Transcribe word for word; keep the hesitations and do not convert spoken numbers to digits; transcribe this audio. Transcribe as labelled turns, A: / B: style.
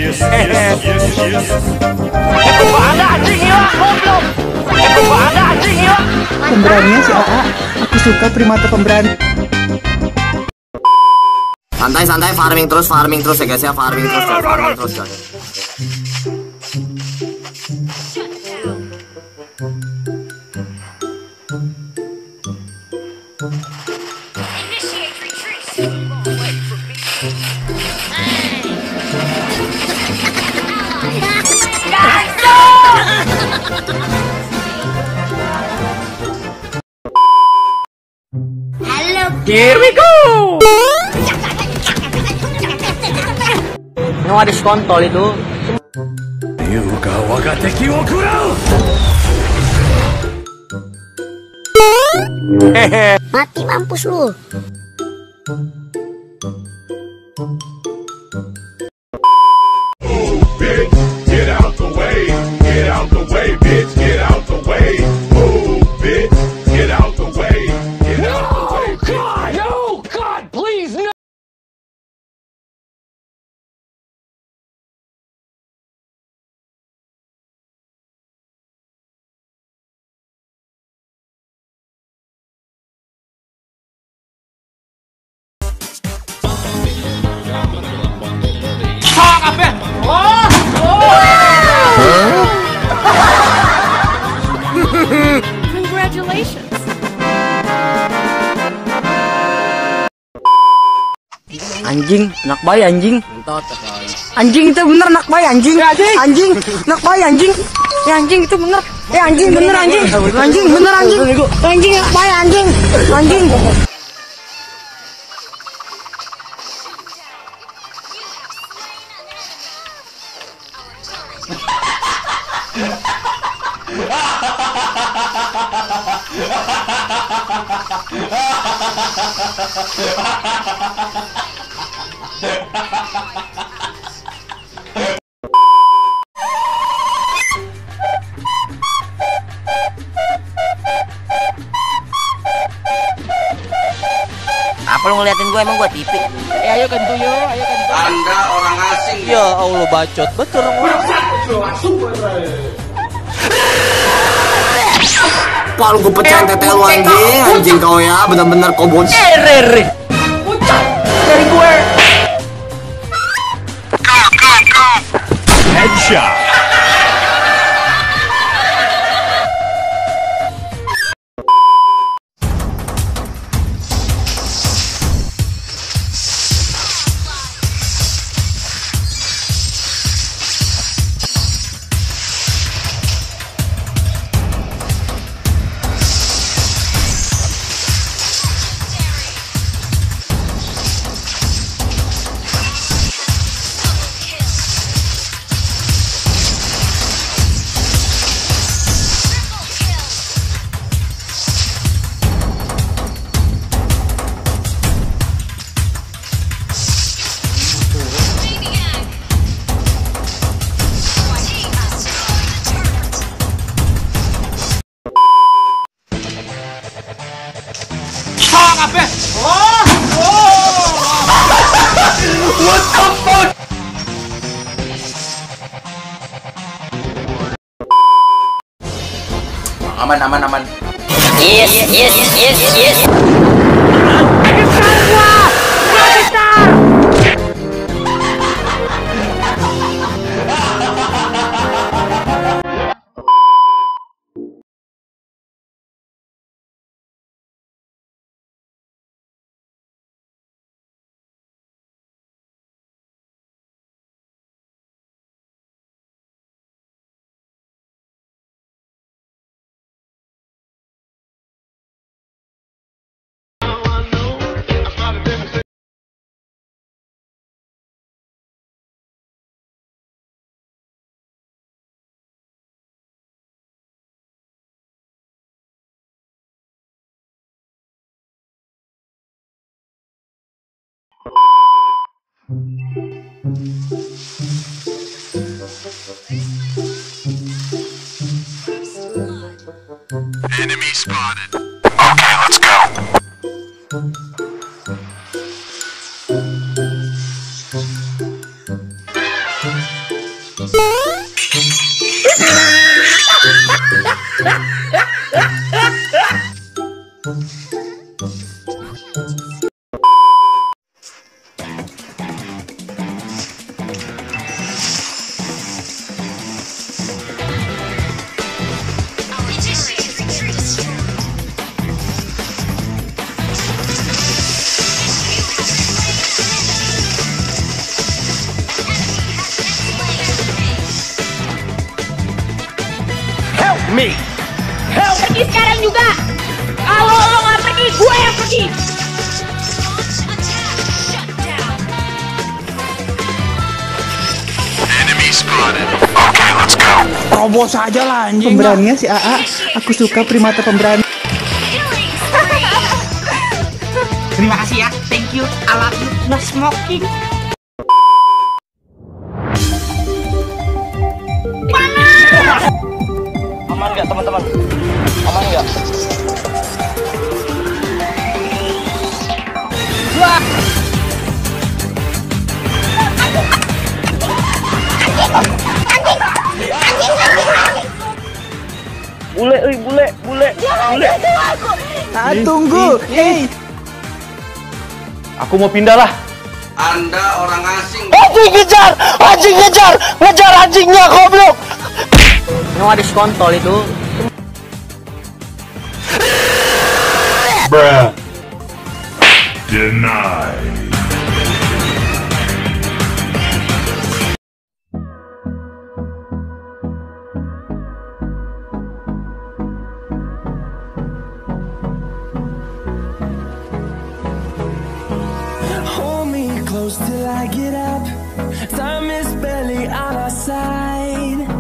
A: yes, yes, yes, yes.
B: Ada anjing hilang, goblok. Ada anjing hilang.
C: Pemberaninya si A A. Aku suka primata pemberani.
D: Santai-santai, farming terus, farming terus ya guys ya, farming terus, guys. Farming terus guys.
B: Here we go. Yang ada skontol itu.
A: Yuga waga teki wo kurau.
E: Mati mampus lu.
A: Bitch, get out the way. Get out the way, bitch. Get out the way. Move, bitch. Get out the way. Get out the way, bitch.
B: God, no, God, please, no.
F: Congratulations.
B: Anjing, nak bayi anjing. Anjing itu bener nak bayi anjing. Anjing, nak bayi anjing. Ya anjing itu bener. Eh anjing bener anjing. Anjing bener anjing. Anjing nak bayi anjing. Anjing.
D: Apa lu ngeliatin gue, emang gue tipe?
B: Eh ayo kentu yo, ayo kentu.
D: Anda orang asing.
B: Ya Allah bacot betul orang.
D: Pak lu gue pecahin tete lu anjing. Anjing kau ya, bener-bener kau bocah.
B: Eh rere. Ucap dari gue.
A: Headshot.
B: What the fuck?
D: Aman, aman, aman.
E: Yes, yes, yes, yes.
A: Enemy spotted. Okay, let's go. me.
G: Pergi sekarang juga. Kalau lo nggak pergi, gue yang pergi.
A: Enemy spotted. Okay, let's go.
C: Robos aja lah anjing. Pemberaninya si A A. Aku suka primata pemberani.
B: Terima kasih ya, thank you, I love you, no smoking. Aman nggak teman-teman? Aman nggak? Wah! Bule, ui, bule, bule, bule.
C: Ah, tunggu, hey.
A: Aku mau pindah lah.
D: Anda orang asing.
B: Anjing ngejar, anjing ngejar, ngejar anjingnya goblok. Ini ada kontol itu.
A: Bruh. Denied.
H: Hold me close till I get up. Time is barely on our side.